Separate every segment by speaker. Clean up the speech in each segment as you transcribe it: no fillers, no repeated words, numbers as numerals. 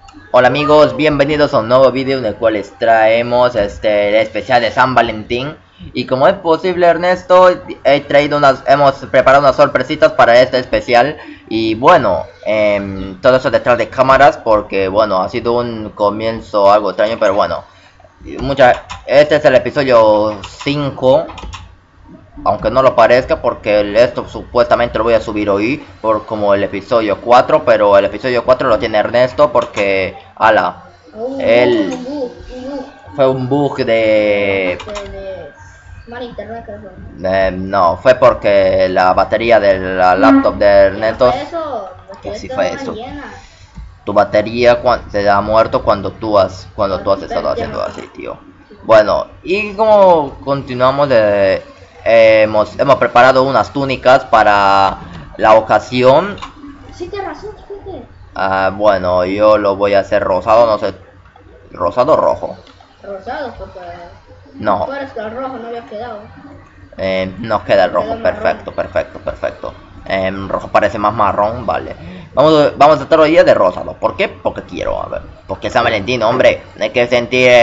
Speaker 1: Hola amigos, bienvenidos a un nuevo vídeo en el cual les traemos el especial de San Valentín. Y como es posible, Ernesto, hemos preparado unas sorpresitas para este especial. Y bueno, todo eso detrás de cámaras porque bueno, ha sido un comienzo algo extraño, pero bueno. Este es el episodio 5, aunque no lo parezca, porque esto supuestamente lo voy a subir hoy por como el episodio 4, pero el episodio 4 lo tiene Ernesto porque él fue un bug de
Speaker 2: mal internet, creo.
Speaker 1: no, fue porque la batería de la laptop de Ernesto,
Speaker 2: Que
Speaker 1: sí fue eso.
Speaker 2: Llena.
Speaker 1: Tu batería se ha muerto cuando tú has estado haciendo así, tío. Bueno, y como continuamos hemos preparado unas túnicas para la ocasión.
Speaker 2: Sí, tienes razón, fíjate.
Speaker 1: Bueno, yo lo voy a hacer rosado, no sé, rosado o rojo.
Speaker 2: Rosado, porque
Speaker 1: No,
Speaker 2: fuera que el rojo no había quedado.
Speaker 1: nos queda el rojo,
Speaker 2: Queda
Speaker 1: perfecto, perfecto. Rojo parece más marrón, vale. Vamos a hacerlo ya de rosado. ¿Por qué? Porque quiero, a ver. Porque es San Valentín, hombre. Hay que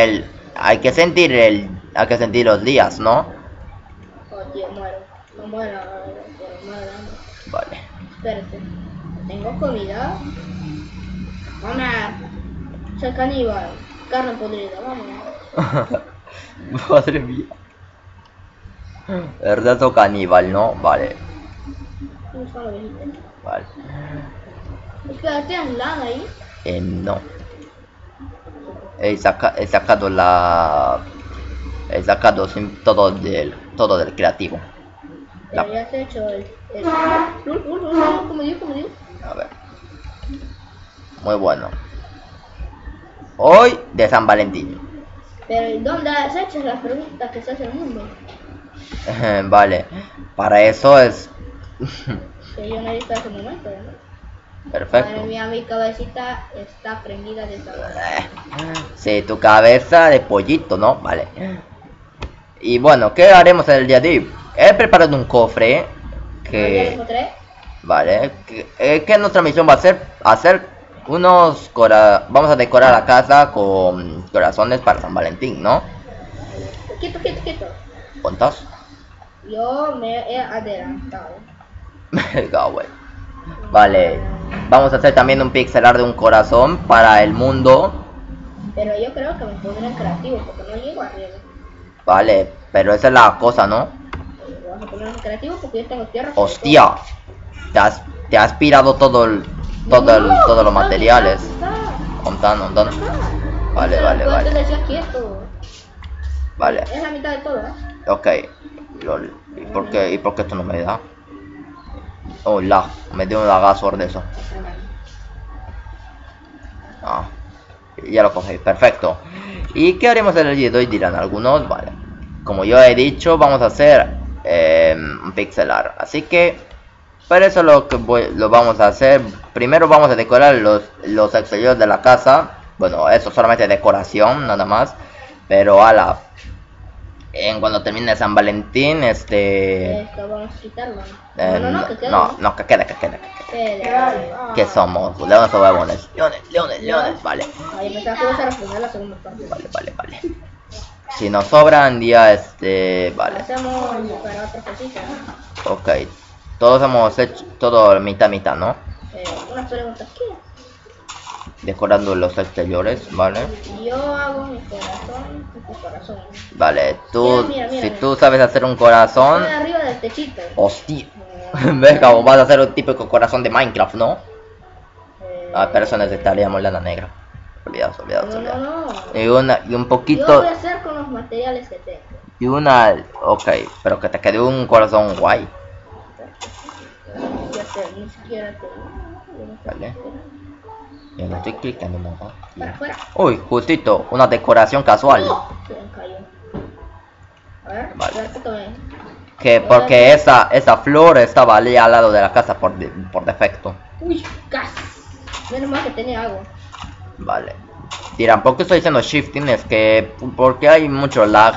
Speaker 1: sentir los días, ¿no?
Speaker 2: Oh, tío, muero. No muero, pero muero.
Speaker 1: Vale.
Speaker 2: Espérate. ¿Tengo comida? Mamá. Soy caníbal. Carne podrida, vamos.
Speaker 1: Madre mía. ¿Verdad o caníbal, no? Vale.
Speaker 2: ¿Cómo son los viejitos?
Speaker 1: Vale.
Speaker 2: Espera, ¿tienes lana ahí?
Speaker 1: No. He sacado todo del creativo.
Speaker 2: Pero ya has hecho el... ¿Cómo digo?
Speaker 1: A ver. Muy bueno. Hoy de San Valentín.
Speaker 2: Pero ¿dónde has hecho las preguntas que se hace el mundo?
Speaker 1: Vale. Para eso es...
Speaker 2: Que yo no he visto ese momento, ¿no?
Speaker 1: Perfecto.
Speaker 2: Madre mía, mi cabecita está prendida de sabor.
Speaker 1: Sí, tu cabeza de pollito, ¿no? Vale. Y bueno, ¿qué haremos el día de hoy? He preparado un cofre
Speaker 2: ¿Ya
Speaker 1: que...
Speaker 2: encontré?
Speaker 1: Vale. Que nuestra misión va a ser hacer vamos a decorar la casa con corazones para San Valentín, ¿no?
Speaker 2: Quieto.
Speaker 1: ¿Cuántos?
Speaker 2: Yo me he adelantado.
Speaker 1: Vale. Vamos a hacer también un pixelar de un corazón para el mundo.
Speaker 2: Pero yo creo que me pondré en creativo porque no llego arriba.
Speaker 1: Vale, pero esa es la cosa, ¿no?
Speaker 2: Vamos a poner en creativo porque yo tengo tierra.
Speaker 1: Hostia, te has pirado todos los materiales. Contando. Vale. Vale.
Speaker 2: Es la mitad de todo, ¿eh?
Speaker 1: Ok. Lol. ¿Y por qué esto no me da? Oh, me dio un lagazo de eso. Ah, ya lo cogí, perfecto. ¿Y qué haremos el día de hoy? Dirán algunos, vale. Como yo he dicho, vamos a hacer un pixelar. Así que para eso lo vamos a hacer. Primero vamos a decorar los exteriores de la casa. Bueno, eso solamente decoración, nada más. Pero cuando termine San Valentín,
Speaker 2: Esto vamos a quitarlo.
Speaker 1: No, que quede. ¿Qué somos? ¿Leones o huevones? Leones, vale.
Speaker 2: Ahí pensaba que ibas a responder la segunda parte.
Speaker 1: Vale. Si nos sobran día, vale.
Speaker 2: Hacemos para otra cosita, ¿no?
Speaker 1: Ok. Todos hemos hecho todo mitad, ¿no?
Speaker 2: Unas preguntas, ¿qué?
Speaker 1: Decorando los exteriores, vale.
Speaker 2: Yo hago mi corazón y tu corazón.
Speaker 1: Vale,
Speaker 2: Mira.
Speaker 1: si tú sabes hacer un corazón...
Speaker 2: Estoy arriba del techito.
Speaker 1: Hostia. Venga, vos vas a hacer un típico corazón de Minecraft, ¿no? Pero eso necesitaríamos lana negra. Olvidaos.
Speaker 2: No.
Speaker 1: Y un poquito...
Speaker 2: Yo voy a hacer con los materiales que tengo.
Speaker 1: Ok, pero que te quede un corazón guay.
Speaker 2: Ni siquiera tengo.
Speaker 1: Vale. Yo no estoy clicando nada.
Speaker 2: Para afuera.
Speaker 1: Uy, justito, una decoración casual.
Speaker 2: Se me cayó. A ver,
Speaker 1: Vale. Porque esa flor estaba allí al lado de la casa por defecto.
Speaker 2: Uy, casi. Menos mal que tenía agua.
Speaker 1: Vale. Dirán, ¿por qué estoy haciendo shifting? Es que porque hay mucho lag,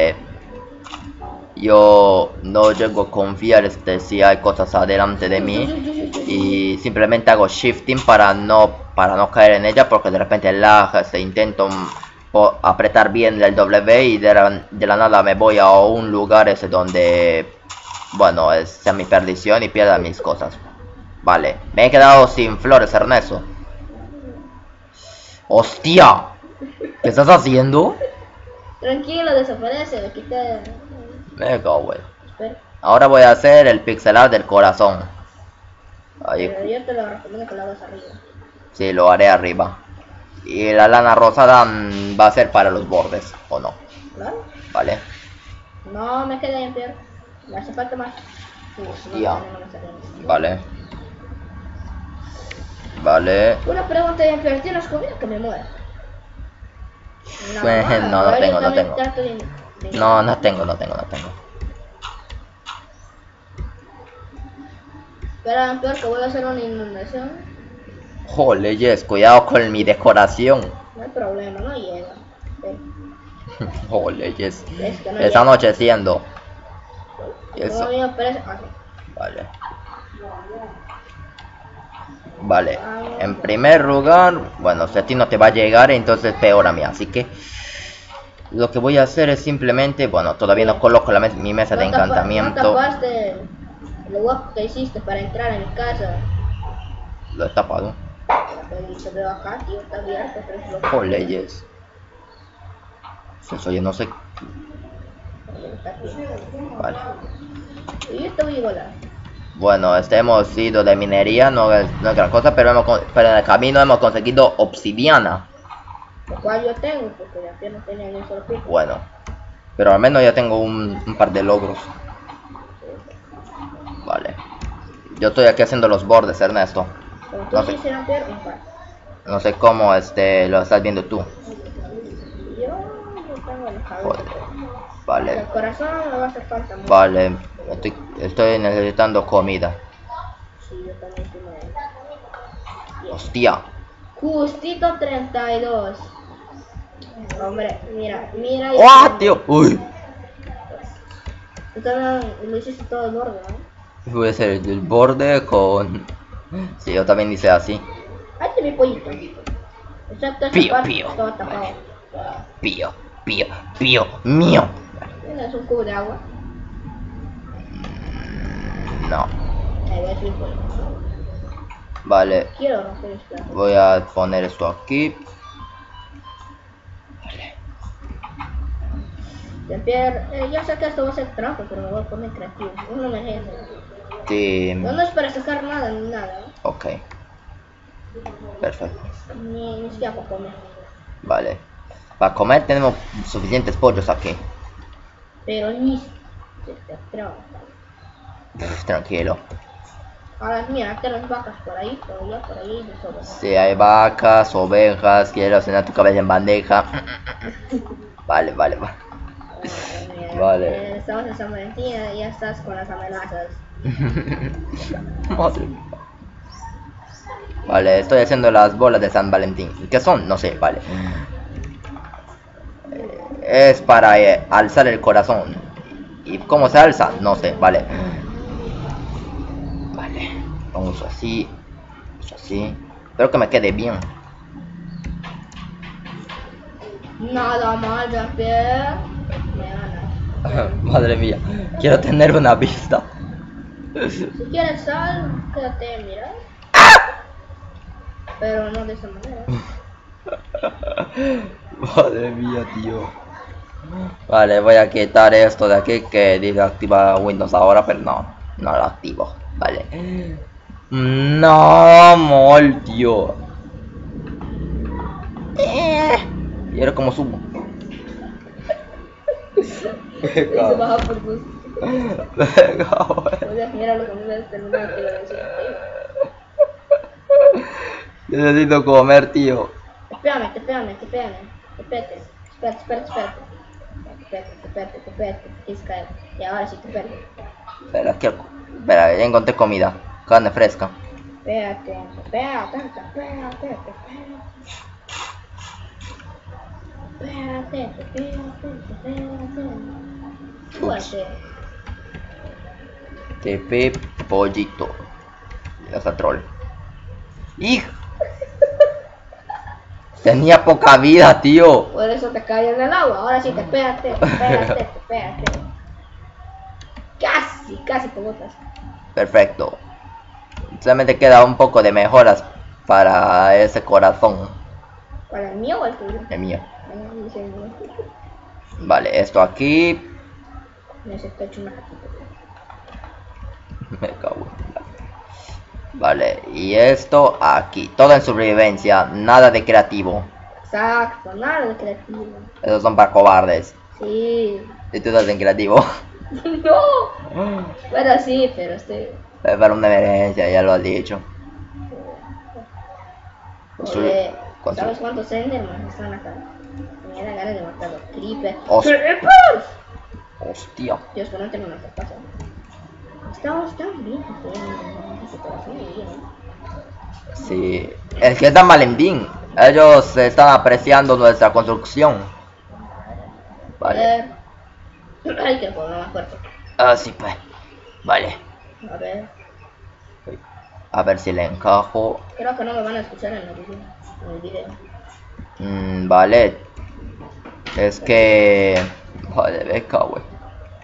Speaker 1: yo no llego a confiar si hay cosas adelante de mí y simplemente hago shifting para no para no caer en ella, porque de repente lag, intento apretar bien el W y de la nada me voy a un lugar ese donde, bueno, sea mi perdición y pierda mis cosas. Vale, me he quedado sin flores, Ernesto. ¡Hostia! ¿Qué estás haciendo?
Speaker 2: Tranquilo, desaparece, le quité.
Speaker 1: Me cago,
Speaker 2: Espera.
Speaker 1: Ahora voy a hacer el pixelar del corazón. Ahí,
Speaker 2: Pero yo te lo recomiendo que lo hagas arriba.
Speaker 1: sí, lo haré arriba. Y la lana rosada va a ser para los bordes, ¿o no?
Speaker 2: Claro.
Speaker 1: Vale.
Speaker 2: No me quedé en pie. Me hace falta más.
Speaker 1: Hostia.
Speaker 2: No me sale.
Speaker 1: Vale. Vale.
Speaker 2: Una pregunta bien, pero ¿tienes comida que me muera?
Speaker 1: No, no tengo, no tengo.
Speaker 2: No.
Speaker 1: No tengo.
Speaker 2: Espera, peor que voy a hacer una inundación.
Speaker 1: Jole, yes, cuidado con mi decoración.
Speaker 2: No hay problema, no llega.
Speaker 1: Jole, yes.
Speaker 2: Es que no
Speaker 1: Está
Speaker 2: llega.
Speaker 1: anocheciendo. Y
Speaker 2: Como
Speaker 1: eso.
Speaker 2: mío parece. Ah, sí.
Speaker 1: Vale. Vale. En primer lugar, bueno, si a ti no te va a llegar, entonces peor a mí. Así que lo que voy a hacer es simplemente, bueno, todavía no coloco mi mesa de encantamiento.
Speaker 2: No tapaste lo guapo que hiciste para entrar a mi casa.
Speaker 1: Lo he tapado.
Speaker 2: Se ve acá, tío, está abierto, pero es lo
Speaker 1: Por leyes. Eso yo no sé.
Speaker 2: está aquí.
Speaker 1: Vale.
Speaker 2: Y yo te voy a igualar.
Speaker 1: Bueno, hemos ido de minería, no es gran cosa, pero en el camino hemos conseguido obsidiana.
Speaker 2: Lo cual yo tengo, porque ya que no tenía ni un solo pico.
Speaker 1: Bueno, pero al menos ya tengo un par de logros. Vale. Yo estoy aquí haciendo los bordes, Ernesto.
Speaker 2: Pero tú
Speaker 1: No
Speaker 2: sí
Speaker 1: sé.
Speaker 2: hicieron peor un par.
Speaker 1: No sé cómo lo estás viendo tú.
Speaker 2: Yo no tengo el cabello.
Speaker 1: Joder. Vale.
Speaker 2: El corazón me va a hacer falta mucho.
Speaker 1: Vale. Estoy necesitando comida.
Speaker 2: Sí, yo también estoy mal.
Speaker 1: Hostia.
Speaker 2: Justito 32. Hombre, mira.
Speaker 1: ¡Oh, tío! Uy.
Speaker 2: Tú también lo hiciste todo el borde, ¿no?
Speaker 1: Voy a hacer el borde con... Sí, yo también hice así.
Speaker 2: Ahí está mi pollito. Excepto esta
Speaker 1: Pío,
Speaker 2: parte,
Speaker 1: pío.
Speaker 2: todo tapado.
Speaker 1: Pío, mío.
Speaker 2: ¿Tienes un cubo de agua?
Speaker 1: No.
Speaker 2: Ahí voy a subir por ahí.
Speaker 1: Vale.
Speaker 2: Quiero romper el plato.
Speaker 1: Voy a poner esto aquí. Vale.
Speaker 2: Jean-Pierre, ya sé que esto va a ser trampa, pero me voy a poner creativo. Una emergencia.
Speaker 1: Sí.
Speaker 2: No es para sacar nada ni nada, ¿eh?
Speaker 1: Ok. Perfecto.
Speaker 2: Ni siquiera para comer.
Speaker 1: Vale. Para comer tenemos suficientes pollos aquí.
Speaker 2: Pero ni. Pero.
Speaker 1: Tranquilo.
Speaker 2: Ahora mira, hay las vacas por ahí, por ahí de sobra.
Speaker 1: Si hay vacas, ovejas, quiero cenar tu cabeza en bandeja. Vale. Vale.
Speaker 2: Estamos en San Valentín y ya estás con las amenazas.
Speaker 1: Madre mía. Vale, estoy haciendo las bolas de San Valentín. ¿Qué son? No sé, vale. Es para alzar el corazón. ¿Y cómo se alza? No sé, vale. Vale, vamos así. Así. Espero que me quede bien.
Speaker 2: Nada mal, Jean-Pierre. Me ganas.
Speaker 1: Madre mía, quiero tener una vista.
Speaker 2: Si quieres sal, quédate, mira. Pero no de esa manera.
Speaker 1: Madre mía, tío. Vale, voy a quitar esto de aquí que dice activa Windows ahora, pero no lo activo. Vale. No, mol, tío. Y ahora como subo.
Speaker 2: Se baja por gusto.
Speaker 1: Venga, bueno.
Speaker 2: Oye, mira lo que me has terminado de decir.
Speaker 1: Necesito comer, tío.
Speaker 2: Espérame. Espérate. Y ahora sí, espérate.
Speaker 1: Espera, ya encontré comida. Carne fresca.
Speaker 2: Espérate. Súbate.
Speaker 1: TP pollito. Ya está troll. ¡Hijo! Tenía poca vida, tío.
Speaker 2: Por eso te caes en el agua. Ahora sí, te pégate. Casi te botas.
Speaker 1: Perfecto. Solamente queda un poco de mejoras para ese corazón.
Speaker 2: ¿Cuál, el mío o el tuyo?
Speaker 1: El mío.
Speaker 2: Dice el mío.
Speaker 1: Vale, esto aquí.
Speaker 2: Necesito hecho una cajita.
Speaker 1: Me cago en la- Vale, y esto aquí. Todo en sobrevivencia, nada de creativo.
Speaker 2: Exacto, nada de creativo.
Speaker 1: Esos son para cobardes.
Speaker 2: Sí.
Speaker 1: Y tú estás en creativo.
Speaker 2: No. Bueno, sí, pero
Speaker 1: Es para una emergencia, ya lo has dicho.
Speaker 2: Joder,
Speaker 1: Constru-
Speaker 2: ¿sabes cuántos Enderman están acá? Me da ganas de matar a los creepers.
Speaker 1: Os-
Speaker 2: ¡Creepers!
Speaker 1: Hostia.
Speaker 2: Dios, pero no tengo una pasa. Estamos tan bien, se corazón y bien.
Speaker 1: Sí. Es que están mal en bien. Ellos están apreciando nuestra construcción. Vale.
Speaker 2: Ay, que el juego más fuerte.
Speaker 1: Ah, sí, pues. Vale.
Speaker 2: A ver,
Speaker 1: A ver si le encajo.
Speaker 2: creo que no me van a escuchar en el video.
Speaker 1: Vale. Es que... Vale, me cago en-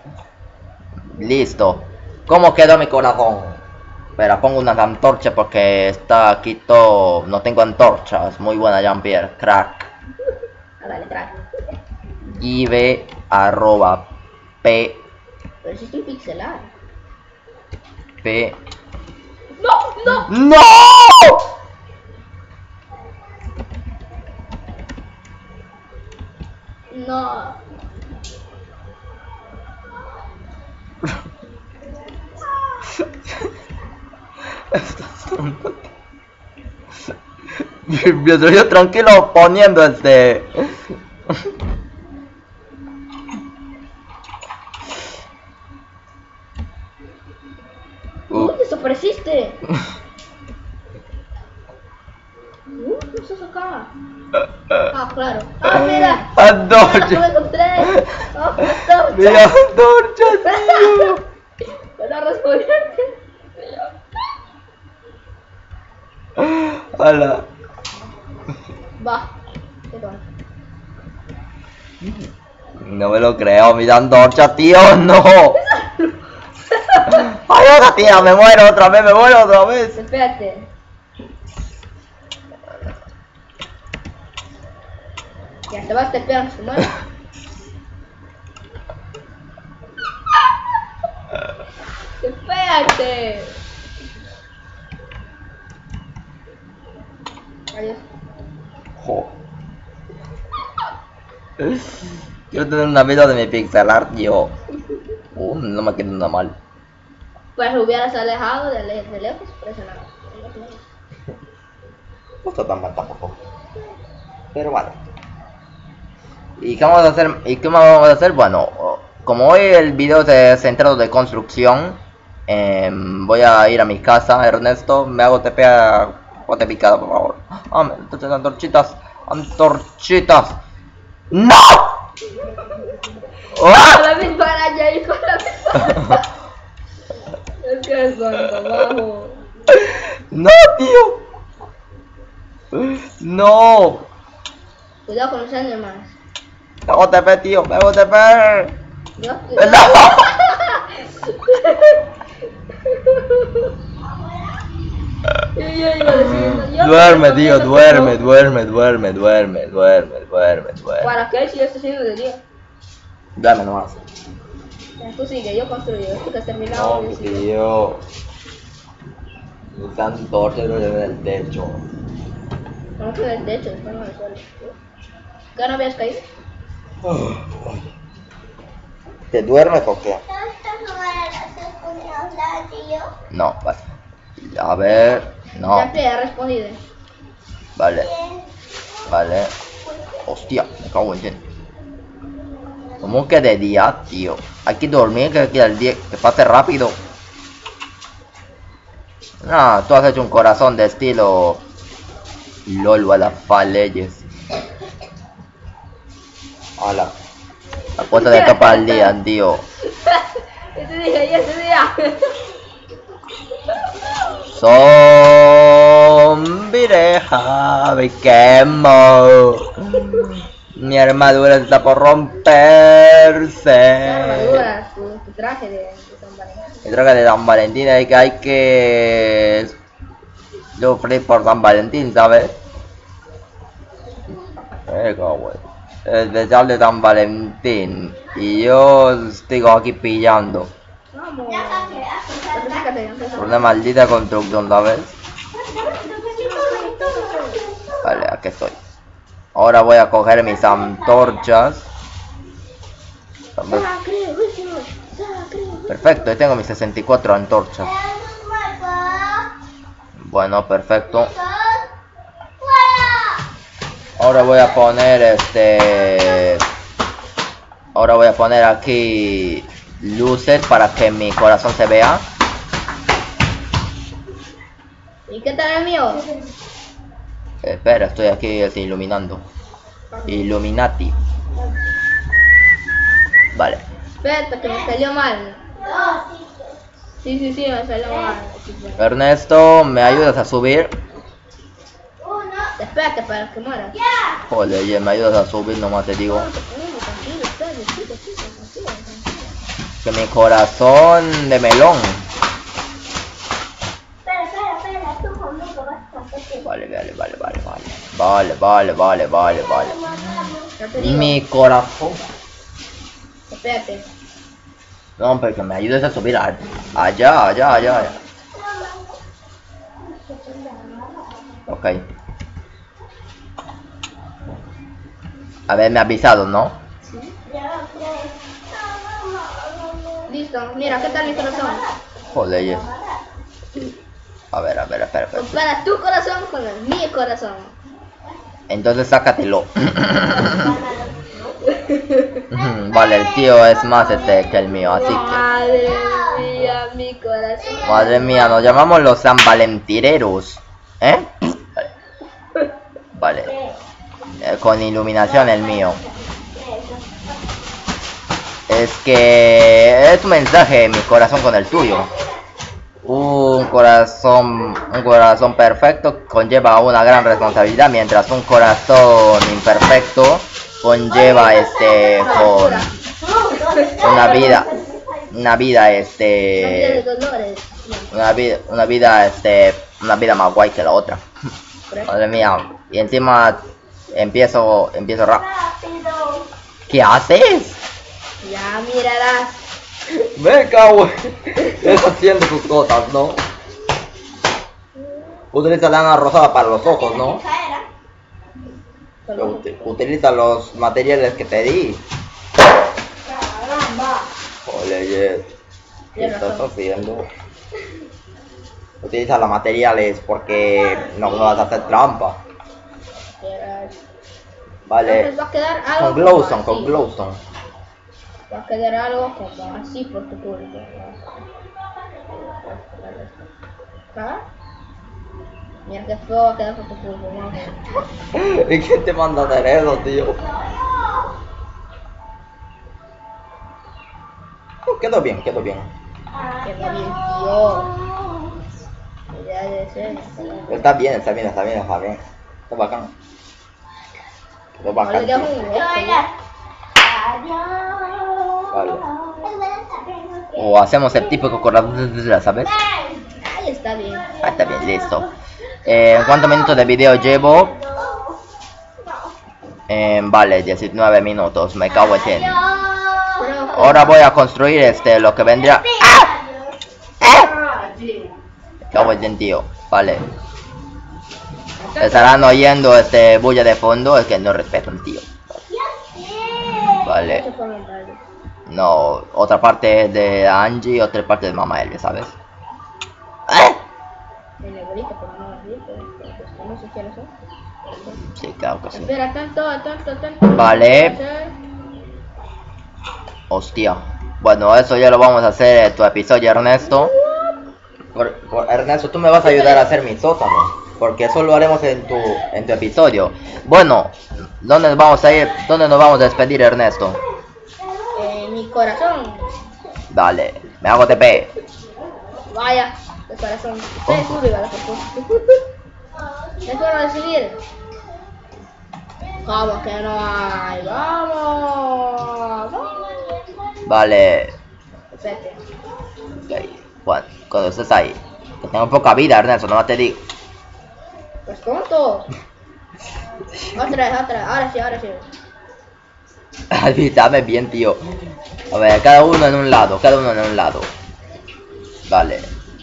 Speaker 1: Listo. ¿Cómo quedó mi corazón? Espera, pongo unas antorchas porque está aquí todo... No tengo antorchas. Muy buena, Jean-Pierre. Crack.
Speaker 2: Dale, crack.
Speaker 1: Give arroba p
Speaker 2: Pero si estoy pixelar.
Speaker 1: p...
Speaker 2: ¡No!
Speaker 1: ¡No!
Speaker 2: ¡No!
Speaker 1: Mientras yo tranquilo poniendo
Speaker 2: ¡Uy, desapareciste! ¿Qué estás acá? Ah, claro. ¡Ah, mira!
Speaker 1: Antorcha.
Speaker 2: ¡Me encontré! ¡Ah, antorcha!
Speaker 1: Mira, antorcha, tío.
Speaker 2: ¡Para responderte!
Speaker 1: Hola.
Speaker 2: Va. ¿Qué va?
Speaker 1: No me lo creo, mira antorcha, tío, no. Ayuda, tío, me muero otra vez.
Speaker 2: Espérate. Ya te vas a tepear, su madre. Espérate. Adiós.
Speaker 1: Jo. Quiero tener una vida de mi pixel art, tío. No me queda nada mal.
Speaker 2: Pues hubieras alejado de lejos, pero eso nada.
Speaker 1: No está tan mal tampoco. Pero vale. ¿Y qué vamos a hacer? Bueno, como hoy el video se ha centrado de construcción, voy a ir a mi casa, Ernesto. Me hago TP a bote picado, por favor. Entonces, antorchitas. ¡No!
Speaker 2: Con
Speaker 1: ¡Ah!
Speaker 2: la misma araña y con la misma. Es que es abajo.
Speaker 1: ¡No, tío! ¡No!
Speaker 2: Cuidado con los Endermans.
Speaker 1: Me hago TP, tío, me hago TP.
Speaker 2: Yo.
Speaker 1: ¡No!
Speaker 2: Yo iba diciendo, yo
Speaker 1: Duerme,
Speaker 2: te
Speaker 1: tío,
Speaker 2: recomiendo que
Speaker 1: duerme.
Speaker 2: no. ¿Para qué si yo estoy haciendo de día?
Speaker 1: Duerme nomás.
Speaker 2: Ya, tú sigue, yo construyo. Tú que has terminado.
Speaker 1: No,
Speaker 2: yo sigo.
Speaker 1: tío. Esa antorcha lo lleva del techo.
Speaker 2: No que del techo, después no del suelo. ¿Qué no habías caído?
Speaker 1: ¿Te duermes o qué?
Speaker 3: tío?
Speaker 1: No, vale. A ver, no,
Speaker 2: Ya te he respondido.
Speaker 1: vale. Hostia, me cago en ti. ¿Cómo que de día, tío? Hay que dormir, que el día que pase rápido. No, tú has hecho un corazón de estilo LOL a las leyes. Hola. La cuota de capa al día, tío.
Speaker 2: Ese día, y ese día.
Speaker 1: So zombie, me quemo. Mi armadura está por romperse.
Speaker 2: Armadura, tu traje de San Valentín.
Speaker 1: Mi traje de San Valentín hay que sufrir por San Valentín, ¿sabes? Güey. Especial de San Valentín. Y yo sigo aquí pillando.
Speaker 2: Vamos.
Speaker 1: Por una maldita construcción, ¿sabes? Vale, aquí estoy. Ahora voy a coger mis antorchas. Perfecto, ahí tengo mis 64 antorchas. Bueno, perfecto. Ahora voy a poner Ahora voy a poner aquí luces para que mi corazón se vea.
Speaker 2: ¿Y qué tal el mío?
Speaker 1: Espera, estoy aquí iluminando. Illuminati. Vale.
Speaker 2: Espera, que me salió mal. Sí, me salió mal.
Speaker 1: Ernesto, ¿me ayudas a subir?
Speaker 2: Espérate para que muera.
Speaker 1: Joder, ya me ayudas a subir, nomás te digo. Que mi corazón de melón. Vale. Mi corazón.
Speaker 2: Espérate.
Speaker 1: No, pero que me ayudes a subir allá. Ok. Haberme avisado, ¿no?
Speaker 2: Listo, mira, ¿qué tal mi corazón?
Speaker 1: Joder, ya. A ver, espera.
Speaker 2: Compara tu corazón con el mi corazón.
Speaker 1: Entonces sácatelo. Vale, el tío es más que el mío, así que...
Speaker 2: Madre mía, mi corazón.
Speaker 1: Madre mía, nos llamamos los San Valentineros. ¿Eh? Vale. Con iluminación el mío. Es que... es un mensaje mi corazón con el tuyo. Un corazón perfecto conlleva una gran responsabilidad, mientras un corazón imperfecto conlleva con una vida
Speaker 2: de dolores.
Speaker 1: una vida más guay que la otra. Madre mía, y encima empiezo rápido. ¿Qué haces?
Speaker 2: Ya mirarás.
Speaker 1: Venga, güey. Está haciendo sus cosas, ¿no? Utiliza lana rosada para los ojos, ¿no? Utiliza los materiales que te di. Joder, ¿qué estás haciendo? Utiliza los materiales porque no vas a hacer trampa. Vale.
Speaker 2: Entonces va a quedar algo
Speaker 1: Con glowstone.
Speaker 2: Va a quedar algo como así por tu culpa. ¿Ah? Mira que feo va a quedar por tu culpa, ¿no?
Speaker 1: ¿Y quién te manda a hacer eso, tío? Quedó bien.
Speaker 2: Queda bien, tío. Ya de ser.
Speaker 1: Está bien. Está bacán. Quedó bacán.
Speaker 2: Ya
Speaker 1: Tío. Vale. O hacemos el típico corazón, ¿sabes?
Speaker 2: Ahí está bien.
Speaker 1: Está bien, listo. ¿Cuántos minutos de video llevo? Vale, 19 minutos, me cago en. Ahora voy a construir lo que vendría. Me cago en, tío. Vale. Estarán oyendo bulla de fondo, es que no respetan, tío. Vale. No, otra parte es de Angie y otra parte de Mamá Elvia, ¿sabes? Sí, claro que sí.
Speaker 2: Espera, tanto.
Speaker 1: Vale. Hostia. Bueno, eso ya lo vamos a hacer en tu episodio, Ernesto. Ernesto, tú me vas a ayudar a hacer mi sótano, porque eso lo haremos en tu episodio. Bueno, ¿dónde nos vamos a ir? ¿Dónde nos vamos a despedir, Ernesto?
Speaker 2: Mi corazón.
Speaker 1: Dale, me hago TP.
Speaker 2: Vaya, el corazón. Es para decidir. Vamos, que no hay. Vamos.
Speaker 1: Vale.
Speaker 2: Perfecto.
Speaker 1: Ok, cuando estés ahí. Que tengo poca vida, Ernesto, no te digo.
Speaker 2: Pues tonto. Otra. Ahora sí.
Speaker 1: Avísame bien, tío. A ver, cada uno en un lado. Vale.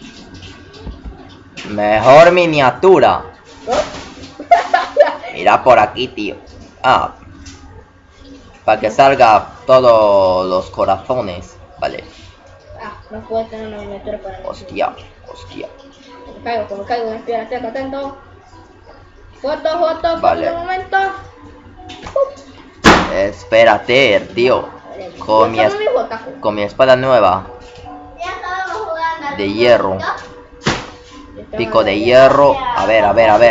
Speaker 1: Mejor miniatura. Mira por aquí, tío. Ah. Para que salga todos los corazones. Vale.
Speaker 2: Ah, no puedo tener una miniatura para mí.
Speaker 1: Hostia.
Speaker 2: Me caigo, espera, atento. Foto,
Speaker 1: Vale.
Speaker 2: un momento.
Speaker 1: Espérate, tío. Con mi espada nueva. De hierro. Pico de hierro. A ver. A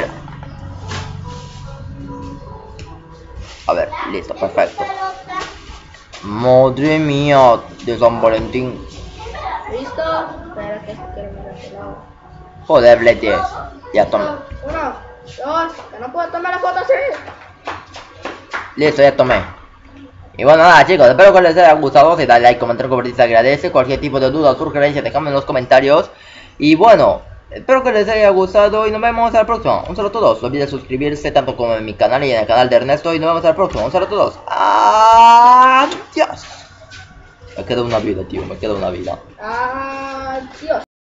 Speaker 1: ver, listo, perfecto. Madre mía, de San Valentín.
Speaker 2: ¿Listo? Espera que quiero mirar este lado.
Speaker 1: Joder, Blade. Ya tomé.
Speaker 2: 1, 2, que no puedo tomar la foto así.
Speaker 1: Listo, ya tomé. Y bueno, nada, chicos, espero que les haya gustado. Si dale like, comentar, compartir, se agradece. Cualquier tipo de duda o sugerencia, dejadme en los comentarios. Y bueno, espero que les haya gustado y nos vemos a la próxima. Un saludo a todos. No olviden suscribirse tanto como en mi canal y en el canal de Ernesto. Y nos vemos a la próxima. Un saludo a todos. Adiós. Me queda una vida, tío.
Speaker 2: Adiós.